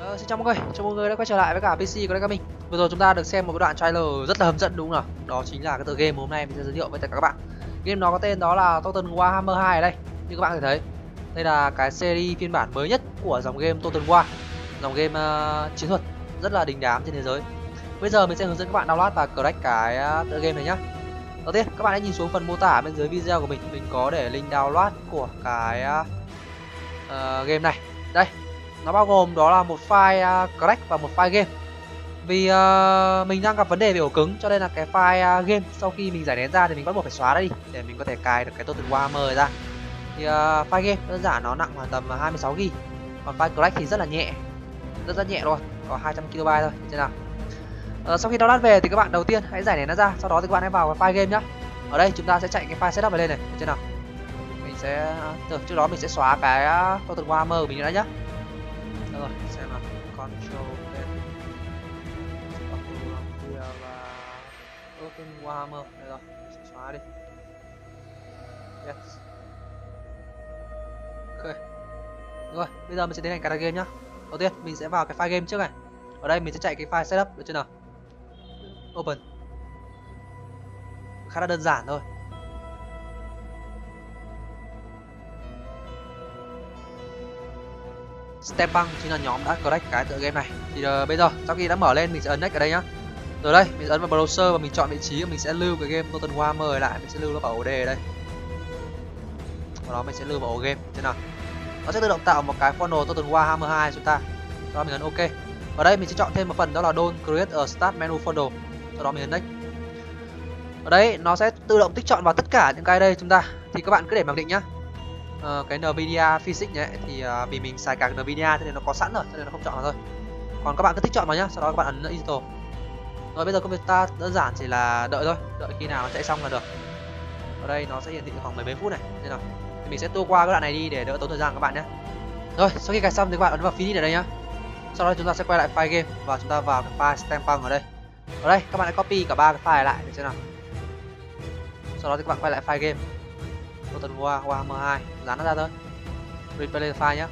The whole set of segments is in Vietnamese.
Xin chào mọi người đã quay trở lại với cả PC của Đại mình. Vừa rồi chúng ta được xem một cái đoạn trailer rất là hấp dẫn đúng không nào? Đó chính là cái tựa game mà hôm nay mình sẽ giới thiệu với tất cả các bạn. Game nó có tên đó là Total Warhammer 2 ở đây. Như các bạn có thể thấy, đây là cái series phiên bản mới nhất của dòng game Total War, dòng game chiến thuật rất là đình đám trên thế giới. Bây giờ mình sẽ hướng dẫn các bạn download và crack cái tựa game này nhá. Đầu tiên các bạn hãy nhìn xuống phần mô tả bên dưới video của mình có để link download của cái game này. Đây, nó bao gồm đó là một file crack và một file game. Vì mình đang gặp vấn đề về ổ cứng cho nên là cái file game sau khi mình giải nén ra thì mình bắt buộc phải xóa nó đi để mình có thể cài được cái Total Warhammer ra. Thì file game đơn giản nó nặng khoảng tầm 26 GB, còn file crack thì rất là nhẹ, rất nhẹ luôn, có 200 KB thôi. Thế nào? Sau khi download về thì các bạn đầu tiên hãy giải nén nó ra, sau đó thì các bạn hãy vào cái file game nhá. Ở đây chúng ta sẽ chạy cái file setup này lên này, thế nào? Mình sẽ trước đó mình sẽ xóa cái Total Warhammer của mình đã nhá. Được rồi, xem nào, control lên là Total Warhammer đây rồi, sẽ xóa đi. Yes. Ok. Rồi, bây giờ mình sẽ tiến hành cài đặt game nhá. Đầu tiên mình sẽ vào cái file game trước này. Ở đây mình sẽ chạy cái file setup được chưa nào? Open. Khá là đơn giản thôi. Steampunk chính là nhóm đã crack cái tựa game này. Thì bây giờ sau khi đã mở lên mình sẽ ấn next ở đây nhá. Rồi đây, mình sẽ ấn vào browser và mình chọn vị trí và mình sẽ lưu cái game Total Warhammer lại, mình sẽ lưu nó vào ổ đề ở đây. Sau đó mình sẽ lưu vào ổ game thế nào. Nó sẽ tự động tạo một cái folder Total Warhammer 2 chúng ta. Sau đó mình ấn OK. Ở đây mình sẽ chọn thêm một phần đó là Don't create a start menu folder. Sau đó mình ấn next. Ở đây nó sẽ tự động tích chọn vào tất cả những cái đây chúng ta. Thì các bạn cứ để mặc định nhá. Cái Nvidia Physics này thì vì mình xài cả Nvidia cho nên nó có sẵn rồi, cho nên nó không chọn vào thôi. Còn các bạn cứ tích chọn vào nhá, sau đó các bạn ấn install. Rồi bây giờ công việc ta đơn giản chỉ là đợi thôi, đợi khi nào nó chạy xong là được. Ở đây nó sẽ hiển thị khoảng mấy phút này, thế nào. Thì mình sẽ tua qua cái đoạn này đi để đỡ tốn thời gian các bạn nhé. Rồi sau khi cài xong thì các bạn ấn vào finish ở đây nhá. Sau đó chúng ta sẽ quay lại file game và chúng ta vào cái file Steampunk ở đây. Ở đây các bạn hãy copy cả ba cái file lại để xem nào. Sau đó thì các bạn quay lại file game Total Warhammer 2, dán nó ra thôi. Replay file nhé.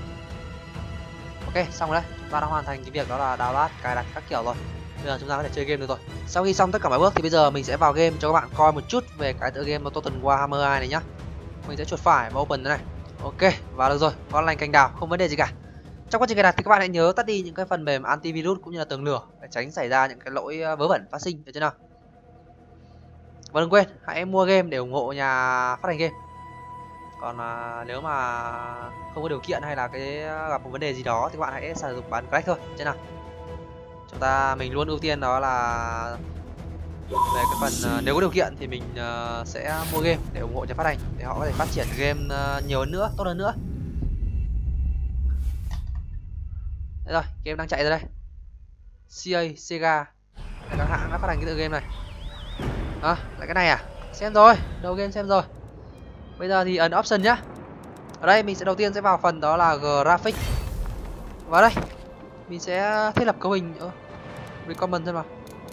Ok, xong rồi đấy, chúng ta đã hoàn thành cái việc đó là download, cài đặt các kiểu rồi. Bây giờ chúng ta có thể chơi game được rồi. Sau khi xong tất cả mọi bước thì bây giờ mình sẽ vào game cho các bạn coi một chút về cái tựa game Total Warhammer 2 này nhá. Mình sẽ chuột phải và open thế này. Ok, vào được rồi, ngon lành cành đào, không vấn đề gì cả. Trong quá trình cài đặt thì các bạn hãy nhớ tắt đi những cái phần mềm antivirus cũng như là tường lửa để tránh xảy ra những cái lỗi vớ vẩn phát sinh, được chưa nào? Và đừng quên hãy mua game để ủng hộ nhà phát hành game. Còn nếu mà không có điều kiện hay là gặp một vấn đề gì đó thì các bạn hãy sử dụng bán crack thôi, thế nào? Mình luôn ưu tiên đó là về cái phần nếu có điều kiện thì mình sẽ mua game để ủng hộ nhà phát hành để họ có thể phát triển game nhiều hơn nữa, tốt hơn nữa. Đây rồi, game đang chạy ra đây. CA, Sega, các hãng đã phát hành cái tựa game này. Lại cái này à? Xem rồi, đầu game xem rồi. Bây giờ thì ấn option nhá. Ở đây mình sẽ đầu tiên sẽ vào phần đó là graphic. Vào đây, mình sẽ thiết lập cấu hình. Recommend xem nào.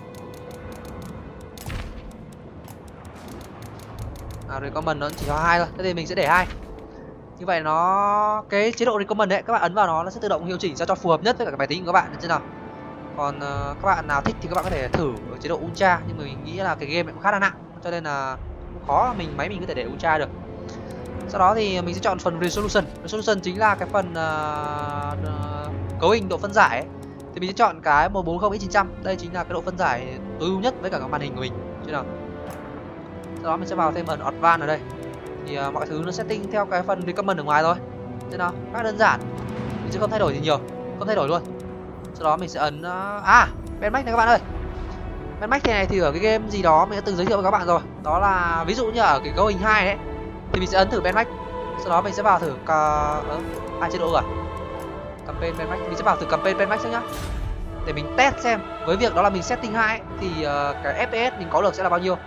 Recommend nó chỉ có 2 thôi, thế thì mình sẽ để 2. Như vậy nó cái chế độ recommend đấy các bạn ấn vào nó sẽ tự động hiệu chỉnh sao cho phù hợp nhất với cả cái máy tính của các bạn, được chưa nào? Còn các bạn nào thích thì các bạn có thể thử ở chế độ ultra, nhưng mà mình nghĩ là cái game này cũng khá là nặng cho nên là cũng khó máy mình có thể để ultra được. Sau đó thì mình sẽ chọn phần resolution. Resolution chính là cái phần cấu hình độ phân giải ấy. Thì mình sẽ chọn cái 140x900. Đây chính là cái độ phân giải tối ưu nhất với cả cái màn hình của mình, chứ nào. Sau đó mình sẽ vào thêm phần advanced ở đây. Thì mọi thứ nó setting theo cái phần recommend ở ngoài thôi. Thế nào, khá đơn giản. Mình sẽ không thay đổi gì nhiều, không thay đổi luôn. Sau đó mình sẽ ấn benchmark này các bạn ơi. Benchmark này thì ở cái game gì đó mình đã từng giới thiệu với các bạn rồi. Đó là ví dụ như ở cái cấu hình 2 đấy thì mình sẽ ấn thử benchmark. Sau đó mình sẽ vào thử chế độ campaign benchmark. Mình sẽ vào thử campaign benchmark trước nhá. Để mình test xem với việc đó là mình setting 2 ấy, thì cái FPS mình có được sẽ là bao nhiêu.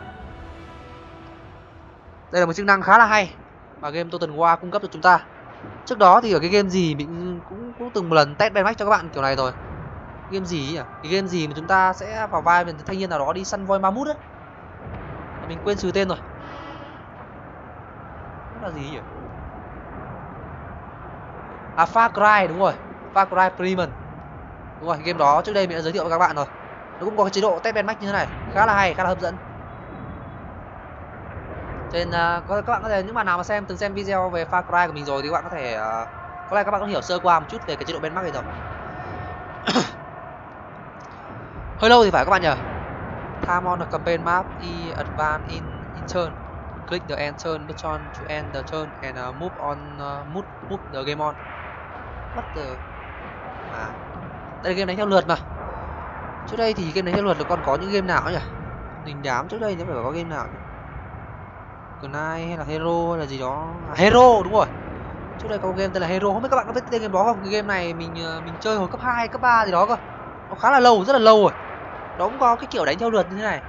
Đây là một chức năng khá là hay mà game Total War cung cấp cho chúng ta. Trước đó thì ở cái game gì mình cũng từng một lần test benchmark cho các bạn kiểu này rồi. Game gì nhỉ? Cái game gì mà chúng ta sẽ vào vai một thanh niên nào đó đi săn voi ma mút ấy. Mình quên trừ tên rồi. Nó là gì nhỉ? Far Cry, đúng rồi, Far Cry Primal. Đúng rồi, game đó trước đây mình đã giới thiệu với các bạn rồi. Nó cũng có cái chế độ test benchmark như thế này, khá là hay, khá là hấp dẫn. Cho nên các bạn có thể, những bạn nào mà từng xem video về Far Cry của mình rồi thì các bạn có thể có lẽ các bạn có hiểu sơ qua một chút về cái chế độ benchmark này rồi. Hơi lâu thì phải các bạn nhỉ. Time on the campaign map is advanced in turn. Click the end turn button to end the turn and move the game on. What the... đây là game đánh theo lượt mà. Trước đây thì game đánh theo lượt là còn có những game nào nhỉ? Đình đám trước đây nó phải có game nào nhỉ? Knight hay là Hero hay là gì đó. Hero đúng rồi. Trước đây có một game tên là Hero, không biết các bạn có biết tên game đó không? Cái game này mình chơi hồi cấp 2, cấp 3 gì đó cơ. Nó khá là lâu, rất là lâu rồi. Nó cũng có cái kiểu đánh theo lượt như thế này.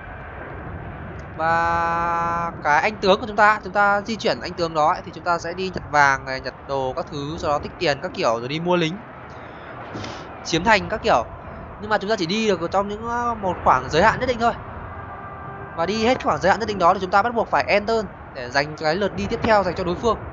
Và cái anh tướng của chúng ta di chuyển anh tướng đó ấy, thì chúng ta sẽ đi nhặt vàng này, nhặt đồ các thứ, sau đó tích tiền các kiểu rồi đi mua lính, chiếm thành các kiểu. Nhưng mà chúng ta chỉ đi được trong những một khoảng giới hạn nhất định thôi. Và đi hết khoảng giới hạn nhất định đó thì chúng ta bắt buộc phải enter để dành cái lượt đi tiếp theo dành cho đối phương.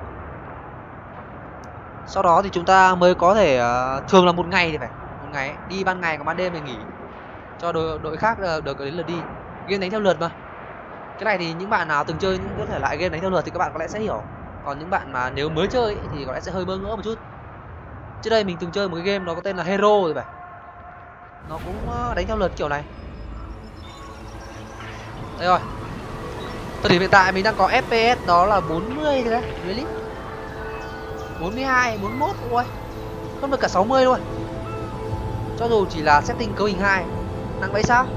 Sau đó thì chúng ta mới có thể thường là một ngày thì phải một ngày đi ban ngày, còn ban đêm thì nghỉ cho đội khác được đến lượt đi. Game đánh theo lượt mà. Cái này thì những bạn nào từng chơi những cái thể loại game đánh theo lượt thì các bạn có lẽ sẽ hiểu. Còn những bạn mà nếu mới chơi ấy, thì có lẽ sẽ hơi bỡ ngỡ một chút. Trước đây mình từng chơi một cái game nó có tên là Hero rồi phải. Nó cũng đánh theo lượt kiểu này. Đây rồi. Thời điểm hiện tại mình đang có FPS đó là 40 thôi đấy. Really? 42, 41 ui. Không được cả 60 luôn. Cho dù chỉ là setting cấu hình 2. Nặng vậy sao?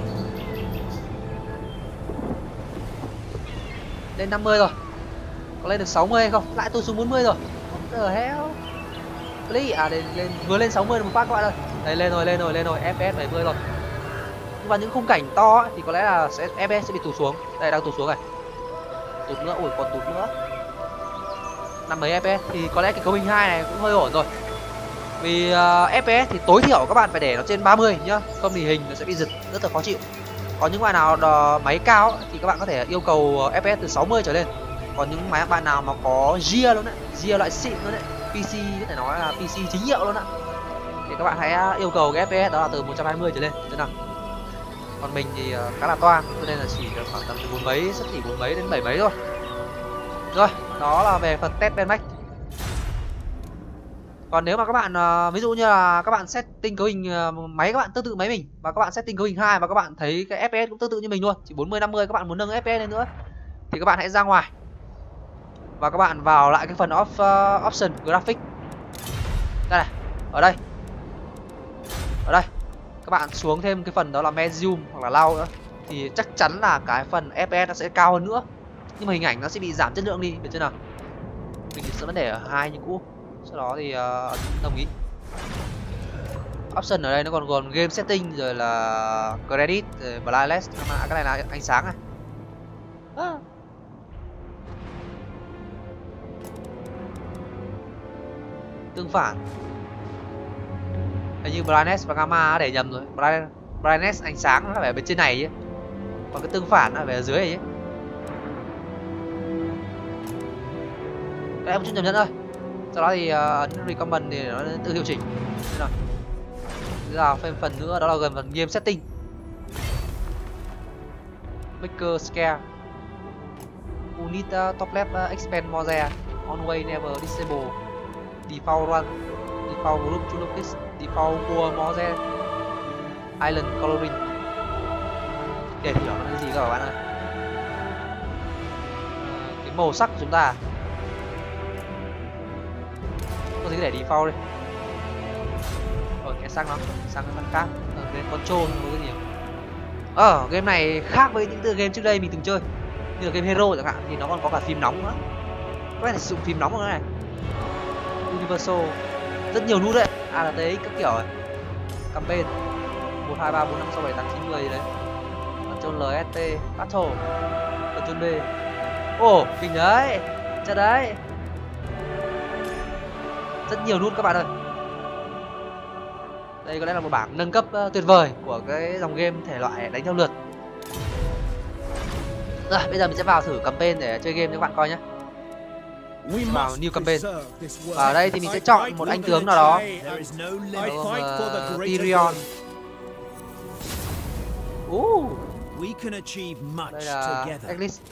Lên 50 rồi. Có lên được 60 hay không? Lại tôi xuống 40 rồi. What the hell? Lên vừa lên 60 rồi một phát các bạn ơi. Đây lên rồi, FPS 70 rồi. Nhưng mà những khung cảnh to ấy, thì có lẽ là FPS sẽ bị tụt xuống. Đây đang tụt xuống này. Tụt nữa, ui còn tụt nữa. 50 FPS thì có lẽ cái cấu hình 2 này cũng hơi ổn rồi. Vì FPS thì tối thiểu các bạn phải để nó trên 30 nhá, không thì hình nó sẽ bị giật rất là khó chịu. Còn những bạn nào máy cao thì các bạn có thể yêu cầu FPS từ 60 trở lên. Còn những bạn nào mà có Gear luôn đấy, Gear loại xịn luôn đấy, PC có thể nói là PC chính hiệu luôn á, thì các bạn hãy yêu cầu cái FPS đó là từ 120 trở lên thế nào. Còn mình thì khá là toan cho nên là chỉ được khoảng tầm từ 4 mấy, sắp xỉ 4 mấy đến 7 mấy thôi. Rồi, đó là về phần test benchmark. Còn nếu mà các bạn ví dụ như là các bạn setting cấu hình máy các bạn tương tự máy mình và các bạn setting cấu hình 2 và các bạn thấy cái FPS cũng tương tự như mình luôn, chỉ 40 50, các bạn muốn nâng FPS lên nữa thì các bạn hãy ra ngoài và các bạn vào lại cái phần option graphic. Đây này, ở đây. Các bạn xuống thêm cái phần đó là medium hoặc là loud nữa thì chắc chắn là cái phần FPS nó sẽ cao hơn nữa. Nhưng mà hình ảnh nó sẽ bị giảm chất lượng đi, được chưa nào? Mình sẽ vẫn để ở 2 như cũ. Sau đó thì đồng ý. Option ở đây nó còn gồm game setting rồi là credit rồi blindless, cái này là ánh sáng này. Tương phản. Hình như blindness và gamma để nhầm rồi. Blindness ánh sáng nó phải ở bên trên này ấy. Còn cái tương phản nó phải ở dưới này ấy. Đây em chút nhầm nhận thôi. Sau đó thì ấn recommend thì nó tự điều chỉnh. Bây giờ thêm phần nữa đó là gần phần game setting. Maker scale. Unit top left expand more on way never disable. Default run. Default group to locus. Default core more island coloring. Để hiểu nó là gì các bạn ơi. Cái màu sắc của chúng ta. Có gì để default đi. Rồi cái sang nó khác. Cái control có cái gì. Game này khác với những tựa game trước đây mình từng chơi. Như là game Hero chẳng hạn thì nó còn có cả phím nóng nữa. Các bạn sử dụng phím nóng của nó này. Universal. Rất nhiều nút đấy. ALTX các kiểu này. Campaign 1 2 3 4 5 6 7 8 9 10 gì đấy. Control LST Battle. Control B. Kinh đấy. Chờ đấy. Rất nhiều nút các bạn ơi. Đây có lẽ là một bảng nâng cấp tuyệt vời của cái dòng game thể loại đánh theo lượt. Rồi, bây giờ mình sẽ vào thử campaign để chơi game cho các bạn coi nhé. vào new campaign. Và ở đây thì mình sẽ chọn một anh tướng nào đó. Tyrion. Đây là Eclipse.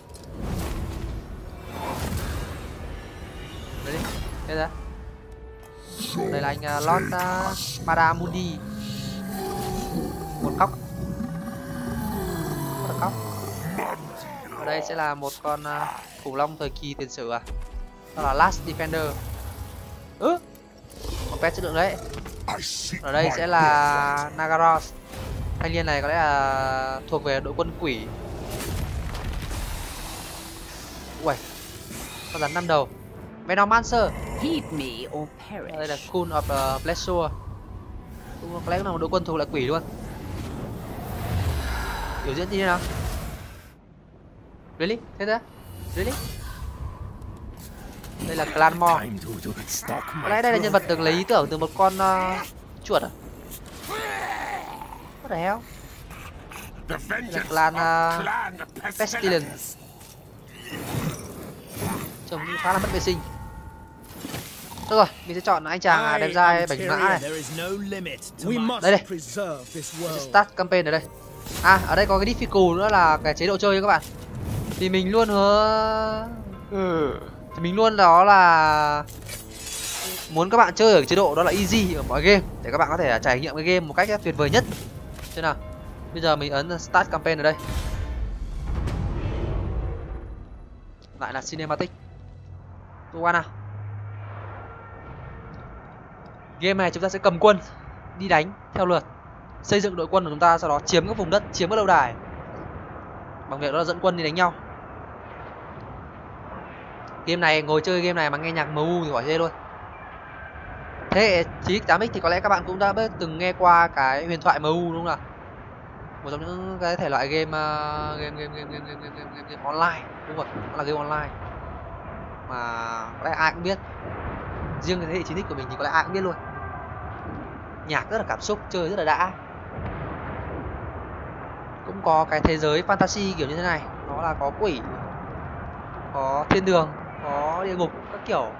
Đây đi, đây ra. Đây là anh Lord Madamundi. Một cóc. Cóc. Ở đây sẽ là một con khủng long thời kỳ tiền sử à. Đó là Last Defender. Một pet chất lượng đấy. Ở đây sẽ là Nagaroth. Thanh niên này có lẽ là thuộc về đội quân quỷ. Ui, con rắn 5 đầu. Venomancer. Đây là Cool of Pleasure. Có lẽ là một đội quân thuộc lại quỷ luôn. Biểu diễn như thế nào? Really? Thế thế? Really? Đây là Clanmore. Có lẽ đây là nhân vật được lấy ý tưởng từ một con chuột à? What the hell? Đây là clan Pestilence. Trông khá là mất vệ sinh. Được rồi, mình sẽ chọn anh chàng đem ra bảnh mã này. Đây đây. Start campaign ở đây. À, ở đây có cái difficult nữa là cái chế độ chơi nha các bạn. Thì mình luôn thì mình luôn đó là muốn các bạn chơi ở chế độ đó là easy ở mọi game để các bạn có thể trải nghiệm cái game một cách tuyệt vời nhất. Thế nào? Bây giờ mình ấn start campaign ở đây. Lại là cinematic. Tôi qua nào. Game này chúng ta sẽ cầm quân đi đánh theo lượt, xây dựng đội quân của chúng ta, sau đó chiếm các vùng đất, chiếm các lâu đài bằng việc đó là dẫn quân đi đánh nhau. Game này ngồi chơi game này mà nghe nhạc MU thì khỏi chê luôn. Thế 9x8x thì có lẽ các bạn cũng đã từng nghe qua cái huyền thoại MU đúng không nào? Một trong những cái thể loại game game online, đúng rồi, nó là game online mà có lẽ ai cũng biết. Riêng cái thế hệ 9x của mình thì có lẽ ai cũng biết luôn. Nhạc rất là cảm xúc, chơi rất là đã. Cũng có cái thế giới fantasy kiểu như thế này, nó là có quỷ, có thiên đường, có địa ngục các kiểu.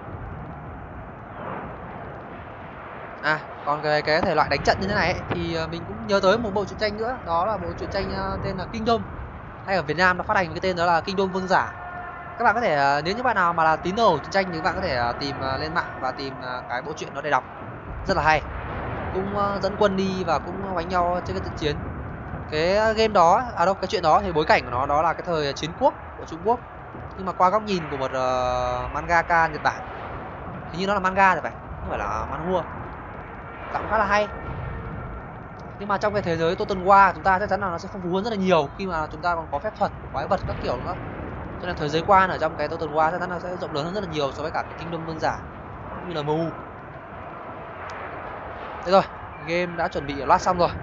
À, còn cái thể loại đánh trận như thế này ấy, thì mình cũng nhớ tới một bộ truyện tranh nữa, đó là bộ truyện tranh tên là Kingdom. Hay ở Việt Nam nó phát hành cái tên đó là Kingdom Vương Giả. Các bạn có thể, nếu như bạn nào mà là tín đồ truyện tranh thì các bạn có thể tìm lên mạng và tìm cái bộ truyện đó để đọc. Rất là hay. Cũng dẫn quân đi và cũng đánh nhau trên cái trận chiến. Cái game đó, à đâu, cái chuyện đó thì bối cảnh của nó đó là cái thời chiến quốc của Trung Quốc, nhưng mà qua góc nhìn của một mangaka Nhật Bản. Hình như nó là manga rồi phải, không phải là manhwa. Giọng khá là hay. Nhưng mà trong cái thế giới Total War chúng ta chắc chắn là nó sẽ phong phú hơn rất là nhiều, khi mà chúng ta còn có phép thuật, quái vật các kiểu nữa. Cho nên thế giới quan ở trong cái Total War chắc chắn là sẽ rộng lớn hơn rất là nhiều so với cả cái Kingdom Vương Giả cũng như là MU. Thế rồi, game đã chuẩn bị loát xong rồi.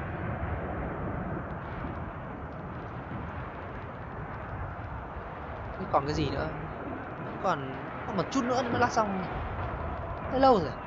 Thế còn cái gì nữa? Còn một chút nữa mới lát xong. Thế lâu rồi.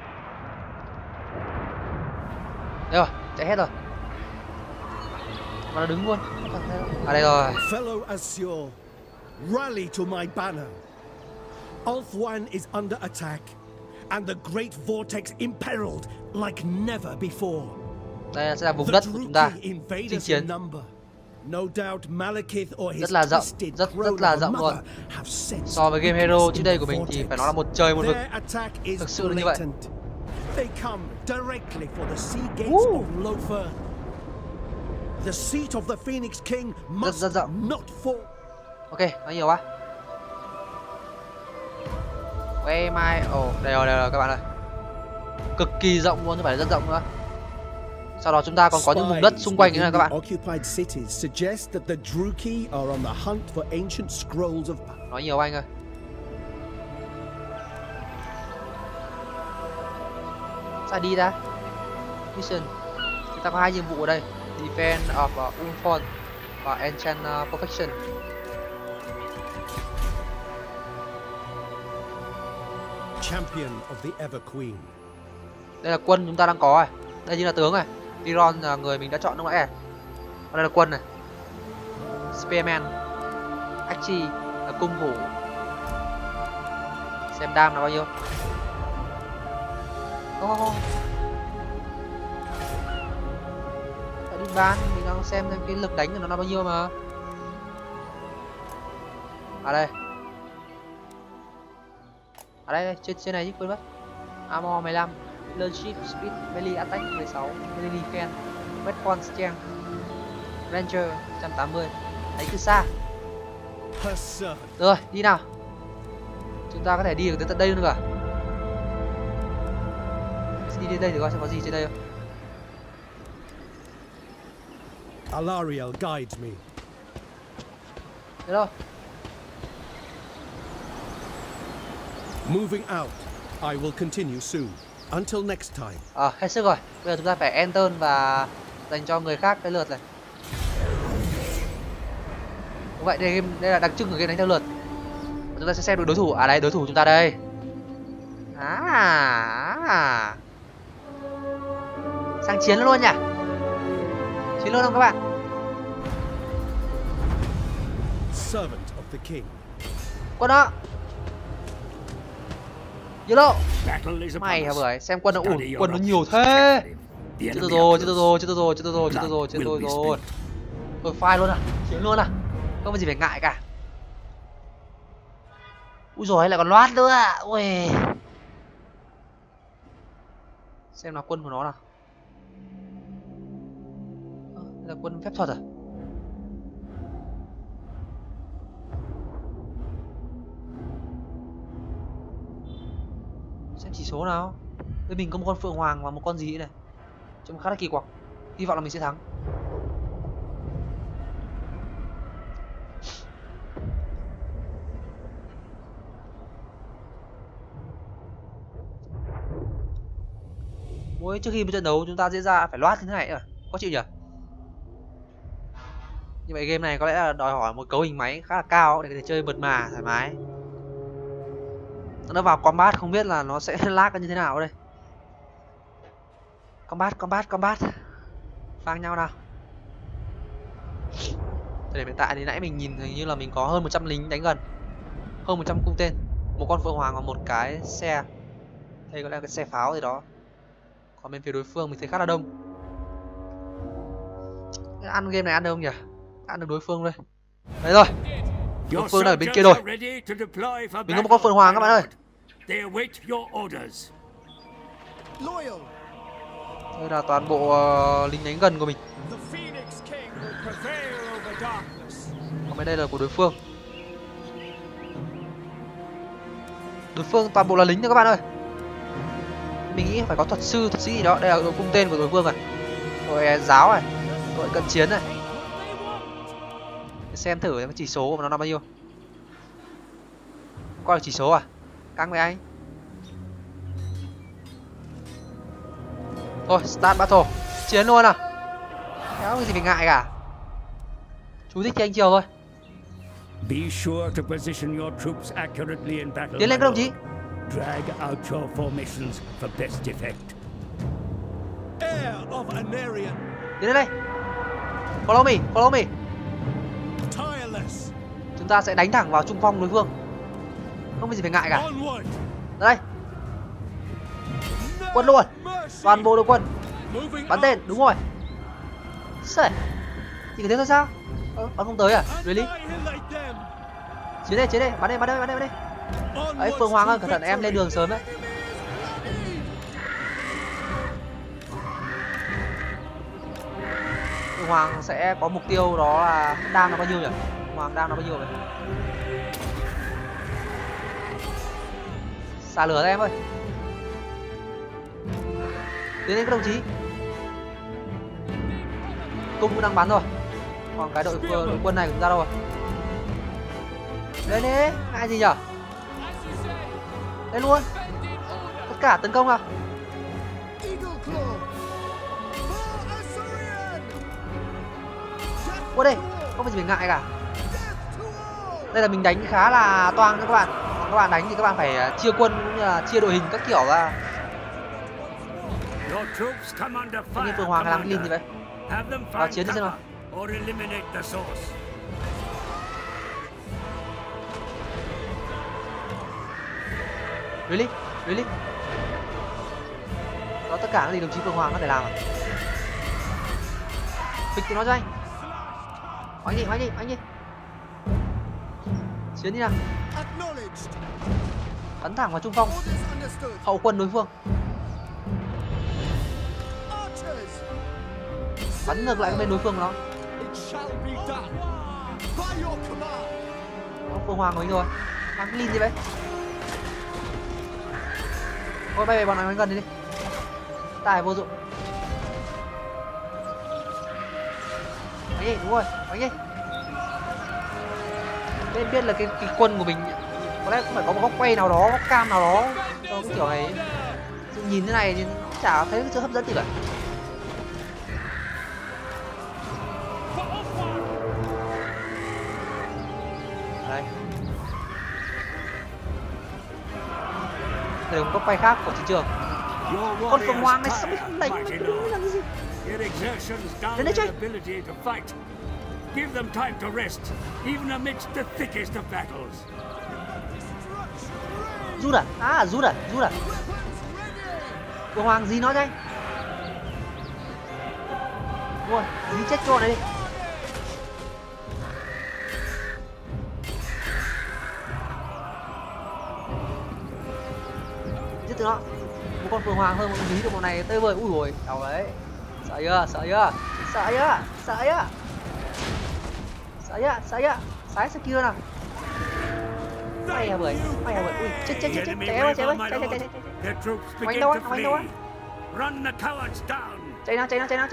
Đây rồi, chạy hết rồi. Mà nó đứng luôn. À đây rồi. Fellow Azure, rally to my banner. Ulthuan is under attack, and the great vortex imperiled like never before. Đây sẽ là vùng đất của chúng ta. Chinh chiến. No doubt Malekith or his rất là rộng luôn. So với game Hero trước đây của mình thì phải nói là một trời một vực. Thực sự là như vậy. They come directly for the sea gates of Lofer. The seat of the Phoenix King must not fall. Ok, nói nhiều quá. Ê mai, đây rồi các bạn ơi. Cực kỳ rộng luôn, chứ phải là rất rộng nữa. Sau đó chúng ta còn có những vùng đất xung quanh như này các bạn. Nói nhiều anh ơi. Sao đi ra? Mission. Chúng ta có 2 nhiệm vụ ở đây. Defense of Ulthuan và Enchant Perfection. Champion of the Ever Queen. Đây là quân chúng ta đang có này. Đây chính là tướng này. Tyrion là người mình đã chọn lúc nãy này. Đây là quân này. Spearman. Archie là cung thủ. Xem đam là bao nhiêu. Tại đi ban mình đang xem cái lực đánh của nó là bao nhiêu mà. À đây. À đây, trên này chứ quên mất. Armor 15, Leadership, Speed, Melee Attack 16, Melee Defense, Weapon Strength, Ranger 180. Đánh từ xa. Rồi, đi nào. Chúng ta có thể đi được tới tận đây luôn cả. Đi đến đây thì coi xem có gì trên đây không. Alariel guides me. Thế đâu? Moving out. I will continue soon. Until next time. Hết sức rồi. Bây giờ chúng ta phải enter và dành cho người khác cái lượt này. Đúng vậy, đây là đặc trưng của game đánh theo lượt. Chúng ta sẽ xem được đối thủ. À đây, đối thủ chúng ta đây. Sang chiến luôn nhỉ? Chiến luôn không các bạn? Servant of the king. Quân đó. Yellow. Mày hả bưởi, xem quân nó quân nó nhiều thế. Chết tôi rồi. Tôi phai luôn à, chiến luôn à. Không có gì phải ngại cả. Úi giời, lại còn loát nữa. Ui. Xem nào quân của nó nào. Đây là quân phép thuật à? Xem chỉ số nào. Bên mình có một con phượng hoàng và một con gì này. Trông khá là kỳ quặc. Hy vọng là mình sẽ thắng. Mỗi trước khi một trận đấu chúng ta diễn ra phải loát thế này à? Có chịu nhỉ? Như vậy game này có lẽ là đòi hỏi một cấu hình máy khá là cao để có thể chơi mượt mà thoải mái. Nó vào combat không biết là nó sẽ lag như thế nào đây. Combat. Phang nhau nào. Thời điểm hiện tại thì nãy mình nhìn hình như là mình có hơn 100 lính đánh gần. Hơn 100 cung tên. Một con phượng hoàng và một cái xe. Đây có lẽ là cái xe pháo gì đó. Còn bên phía đối phương mình thấy khá là đông. Ăn game này ăn được không nhỉ? Ăn được đối phương đây. Đấy rồi. Đối phương ở bên kia rồi. Mình có một con phượng hoàng các bạn ơi. Đây là toàn bộ lính đánh gần của mình. Còn bên đây là của đối phương. Đối phương toàn bộ là lính thôi các bạn ơi. Mình nghĩ phải có thuật sư, thuật sĩ gì đó. Đây là đội cung tên của đối phương này. Đội giáo này, đội cận chiến này. Xem thử cái chỉ số của nó là bao nhiêu. Coi được chỉ số à? Căng với anh. Thôi, start battle. Chiến luôn à? Kéo cái gì phải ngại cả. Chú thích thì anh chiều thôi. Tiến lên các đồng chí. Drag out your formations for best effect. Heir of Anarian. Tiến lên đây. Follow me. Tireless. Chúng ta sẽ đánh thẳng vào trung phong đối phương. Không có gì phải ngại cả. Đây. Quân luôn. Toàn bộ đội quân. Bắn tên, đúng rồi. Sợi. Chỉ có thế thôi sao? Bắn không tới à? Really? Chiến đây, bắn đây. Ấy, Phương Hoàng ơi, cẩn thận em lên đường sớm đấy. Phương Hoàng sẽ có mục tiêu đó là đam nó bao nhiêu nhỉ? Phương Hoàng đam nó bao nhiêu vậy? Xả lửa ra em ơi. Tiến lên các đồng chí. Cung cũng đang bắn rồi. Còn cái đội quân này cũng ra đâu rồi? Lên đi, ngại gì nhở? Lên luôn. Tất cả tấn công nào. Qua đây, không phải gì phải ngại cả. Đây là mình đánh khá là toang các bạn. Còn các bạn đánh thì các bạn phải chia quân cũng như là chia đội hình các kiểu ra. Tự nhiên Phương Hoàng làm cái lìn gì vậy? Vào chiến đi xem nào. Really. Đó tất cả những gì đồng chí Phương Hoàng có thể làm à? Phịch tụi nó cho anh. Oanh đi. Chiến đi nào. Bắn thẳng vào trung phong. Hậu quân đối phương. Bắn ngược lại bên đối phương của nó. Phương Hoàng của mình rồi. Bắn lin gì vậy? Thôi bay về bọn này gần đi. Tài vô dụng. Đánh đi, đúng rồi, đánh đi. Nên biết là cái quân của mình có lẽ cũng phải có một góc quay nào đó, góc cam nào đó cho cái kiểu này. Nhìn thế này thì chả thấy cái sự hấp dẫn gì cả. Đây. Đây là một góc quay khác của chiến trường. Con Phương Hoàng này sao không đánh? Làm cái gì? Đến đây chơi. Give them time to rest, even amidst the thickest of battles. Rút à? Rút à? Phương Hoàng gì nó cho anh? Đúng rồi, dí chết cho này đi. Giết tụi nó. Một con Phương Hoàng hơn một dí được một này tơi vời. Ui rồi, đau đấy. Sợ chưa? Sái skill nào. Mày à bưởi. Ui, chết. Chạy. Quanh đâu á? Run the cowards down. Chạy nào.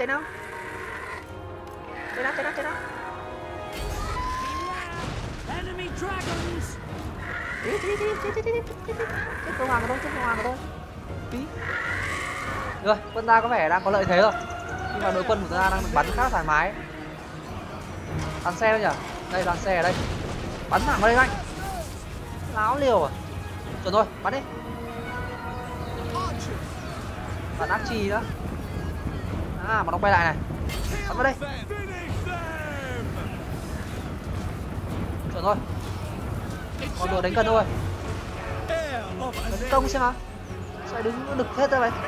Enemy dragons. Chết Phương Hoàng của tôi. Tí. Rồi, quân ta có vẻ đang có lợi thế rồi. Nhưng mà đội quân của ta đang được bắn khá là thoải mái. Dàn xe đâu nhỉ? Đây, dàn xe ở đây. Bắn thẳng vào đây anh. Láo liều à? Chuẩn rồi, bắn đi. Bắn Archie nữa. Mà nó quay lại này. Bắn vào đây. Chuẩn rồi. Còn đội đánh cần thôi. Tấn công xem nào. Sao đứng đực hết ra vậy?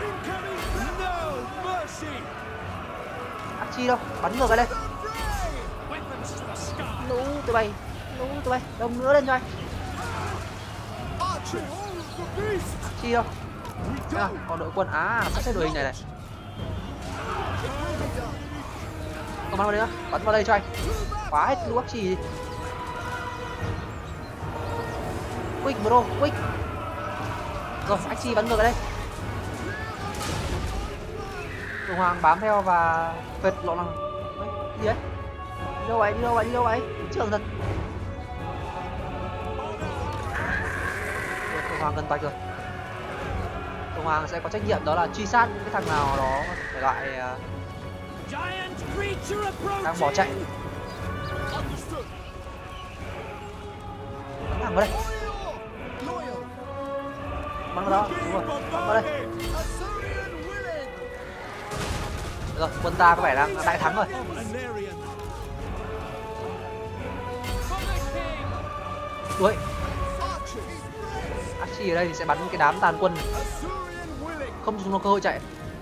Archie đâu? Bắn ngược vào đây. Lũ tụi bay. Đông nữa lên cho anh. Archie đâu? Còn đội quân sắp xếp đội hình này. Không bắn vào đây nữa. Bắn vào đây cho anh. Khóa hết lũ Archie đi. Quick bro, quick. Rồi, Archie bắn ngược vào đây. Phương Hoàng bám theo và vệt lộ lòng. Gì đấy? Đi đâu vậy? Trường thật. Phương Hoàng gần tạch rồi. Phương Hoàng sẽ có trách nhiệm đó là truy sát cái thằng nào đó thể loại đang bỏ chạy. Bắn thẳng vào đây. Bắn vào đó, đúng rồi. Bắn vào đây. Rồi, quân ta có vẻ đang đại thắng rồi. Đuổi. Archie ở đây thì sẽ bắn cái đám tàn quân này. Không cho chúng nó cơ hội chạy.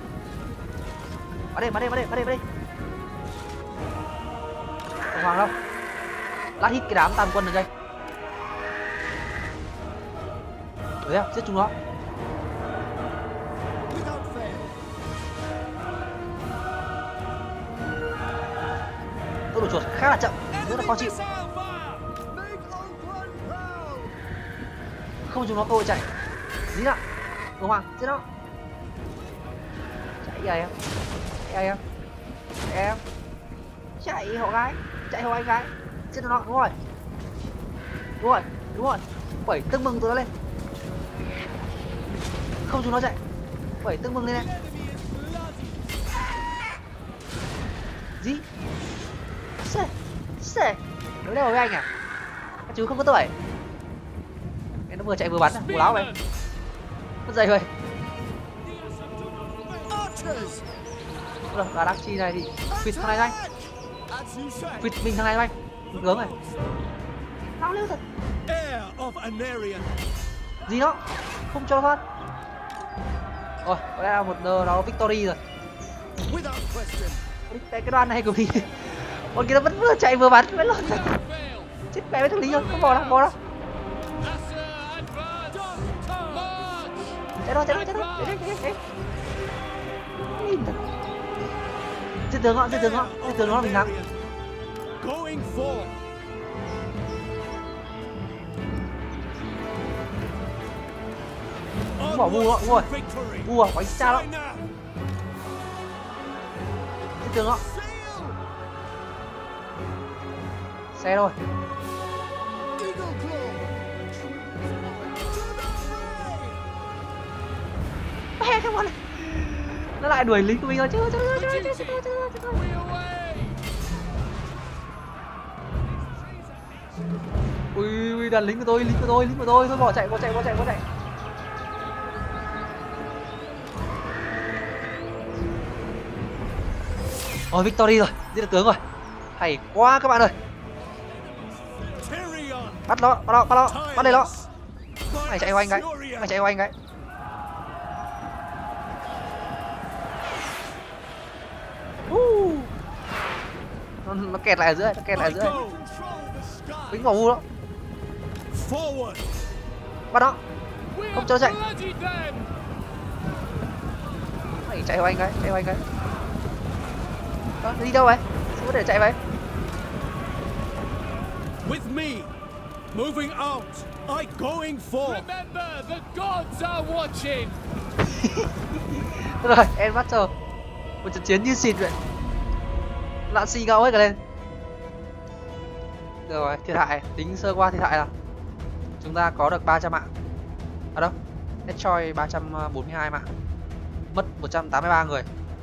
Bắn đi. Phương Hoàng đâu? Lát hit cái đám tàn quân này đây. Đuổi giết chúng nó. Tốc độ chuột khá là chậm, rất là khó chịu. Không chúng nó cơ hội chạy. Dí nào. Phương Hoàng, giết nó. Chạy em. Chạy hộ gái. Chạy hộ anh gái. Giết nó, đúng rồi. Quẩy tưng bừng tụi nó lên. Không chúng nó chạy. Quẩy tưng bừng lên này. Gì? Xê. Đối đầu với anh à? Các chú không có tuổi. Nó vừa chạy vừa bắn à? Bù láo vậy. Mất dậy rồi. Rồi, là Archie này thì quỵt thằng này anh. Quỵt mình thằng này anh. Gớm này. Láo liêu thật. Gì đó, không cho nó thoát. Rồi, có lẽ là một nó victory rồi. Without question. Cái đoan này của mình. Con kia nó vẫn vừa chạy vừa bắn vẫn lộn. Chết mẹ với thằng Lý rồi, không bỏ đâu, bỏ đâu. Chạy thôi. Đấy. Giết tướng nó là mình thắng. Going for. Bỏ ngu đó, ngu rồi. Ngu à, quánh xa đó. Giết tướng nó. Xe thôi. Mẹ cái con này. Nó lại đuổi lính của mình rồi chứ. Ui, đàn lính của tôi, thôi bỏ chạy. Ôi, victory rồi, giết được tướng rồi. Hay quá các bạn ơi. Bắt đây nó. Mày chạy qua anh cái. Nó kẹt lại ở giữa, Bính vào ngu đó. Bắt nó. Không cho nó chạy. Mày chạy qua anh cái. Đó, nó đi đâu vậy? Sao có thể chạy vậy? With me, moving out. I going for. Remember, the gods are watching. Rồi, em bắt rồi. Một trận chiến như xịt vậy. Lạn xì gạo hết cả lên. Được rồi, thiệt hại, tính sơ qua thiệt hại là chúng ta có được 300 mạng. À đâu? Destroy 342 mạng. Mất 183 người.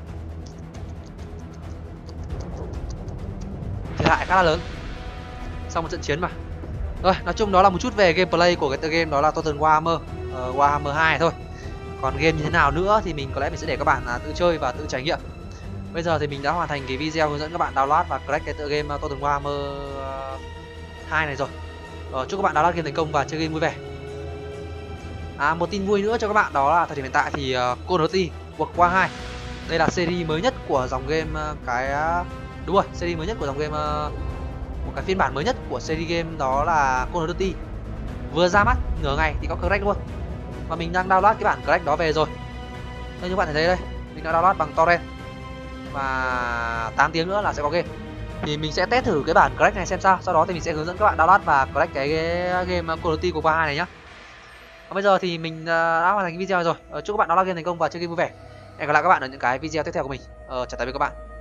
Thiệt hại khá là lớn sau một trận chiến mà. Rồi, nói chung đó là một chút về gameplay của cái tựa game đó là Total Warhammer, Warhammer 2 thôi. Còn game như thế nào nữa thì mình có lẽ mình sẽ để các bạn tự chơi và tự trải nghiệm. Bây giờ thì mình đã hoàn thành cái video hướng dẫn các bạn download và crack cái tựa game Total Warhammer 2 này rồi. Chúc các bạn download game thành công và chơi game vui vẻ. Một tin vui nữa cho các bạn đó là thời điểm hiện tại thì Call of Duty World War 2. Đây là series mới nhất của dòng game đúng rồi, series mới nhất của dòng game, một cái phiên bản mới nhất của series game đó là Call of Duty. Vừa ra mắt nửa ngày thì có crack luôn. Và mình đang download cái bản crack đó về rồi. Như các bạn thấy đây, mình đã download bằng torrent. Và 8 tiếng nữa là sẽ có game. Thì mình sẽ test thử cái bản crack này xem sao. Sau đó thì mình sẽ hướng dẫn các bạn download và crack cái game Call of Duty của War 2 này nhá. Còn bây giờ thì mình đã hoàn thành cái video rồi. Chúc các bạn download game thành công và chơi game vui vẻ. Hẹn gặp lại các bạn ở những cái video tiếp theo của mình. Chào tạm biệt các bạn.